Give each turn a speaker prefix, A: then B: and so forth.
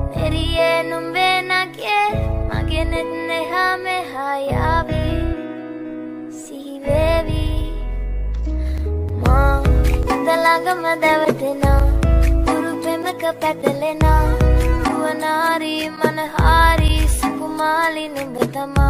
A: එරියේ නුඹේ නගේ මගේ නෙත් නෙහා මෙහා යාවි සිහි වේවි මා ඉඳලගම දැවටෙනා උරු පෙමක පැටලෙනා වනාරි මනහාරි සුකුමාලි නුඹ තමා